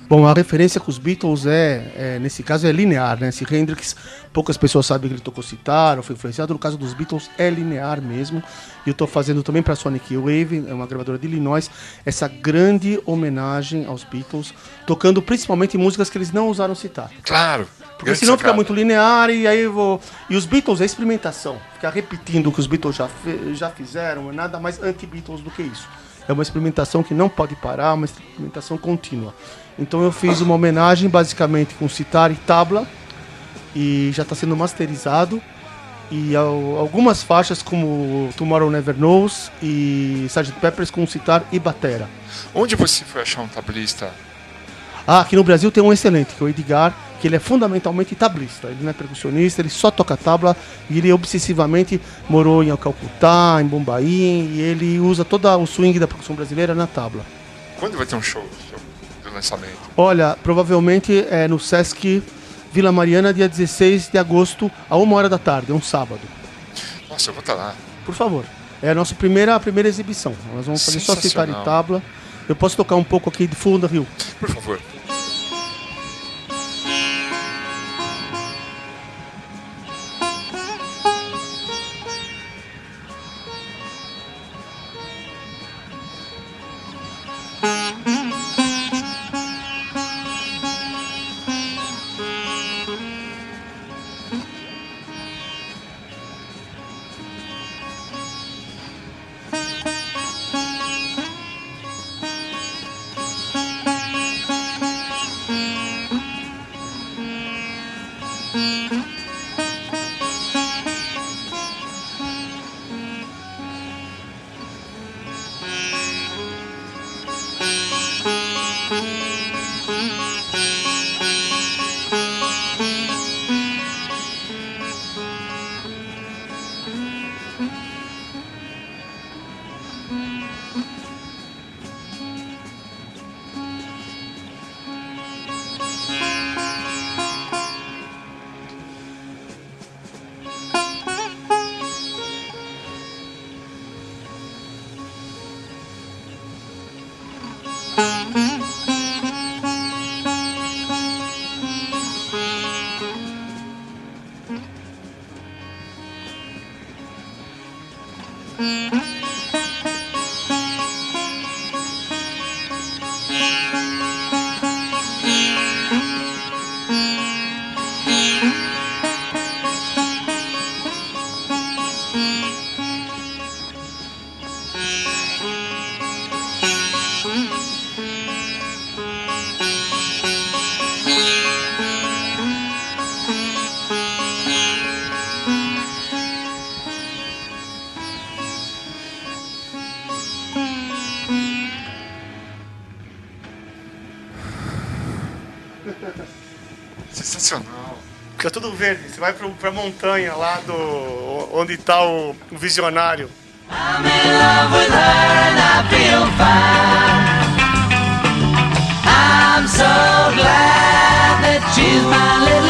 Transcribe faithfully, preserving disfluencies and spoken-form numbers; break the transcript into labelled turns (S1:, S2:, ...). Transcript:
S1: Bom, a referência com os Beatles é, é nesse caso, é linear, né? Se Hendrix, poucas pessoas sabem que ele tocou sitar ou foi influenciado, no caso dos Beatles é linear mesmo. E eu estou fazendo também para a Sonic Wave, é uma gravadora de Illinois, essa grande homenagem aos Beatles, tocando principalmente músicas que eles não usaram sitar.
S2: Claro.
S1: Porque senão fica muito linear e aí eu vou... E os Beatles é experimentação. Ficar repetindo o que os Beatles já, fe... já fizeram é nada mais anti-Beatles do que isso. É uma experimentação que não pode parar, uma experimentação contínua. Então eu fiz uma homenagem basicamente com sitar e tabla, e já está sendo masterizado. E ao, algumas faixas como Tomorrow Never Knows e sergeant Pepper's com sitar e batera.
S2: Onde você foi achar um tablista?
S1: Ah, aqui no Brasil tem um excelente, que é o Edgar, que ele é fundamentalmente tablista. Ele não é percussionista, ele só toca tabla e ele obsessivamente morou em Calcutá, em Bombaim, e ele usa todo o swing da percussão brasileira na tabla.
S2: Quando vai ter um show do lançamento?
S1: Olha, provavelmente é no Sesc Vila Mariana, dia dezesseis de agosto, a uma hora da tarde, é um sábado.
S2: Nossa, eu vou estar lá.
S1: Por favor. É a nossa primeira, a primeira exibição. Nós vamos fazer só sitar e tabla. Eu posso tocar um pouco aqui de Full on the Hill?
S2: Por favor.
S1: Sensacional. Fica tudo verde. Você vai pra, pra montanha lá do onde tá o, o visionário. I'm in love with her and I feel fine. I'm so glad that she's my little